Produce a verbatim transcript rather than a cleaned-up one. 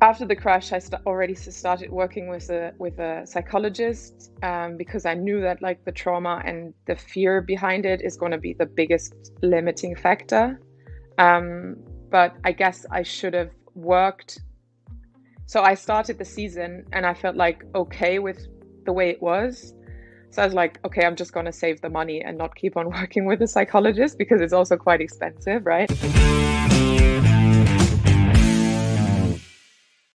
After the crash, I st- already s- started working with a with a psychologist, um, because I knew that like the trauma and the fear behind it is going to be the biggest limiting factor. Um, but I guess I should have worked. So I started the season and I felt like okay with the way it was. So I was like, okay, I'm just going to save the money and not keep on working with a psychologist because it's also quite expensive, right?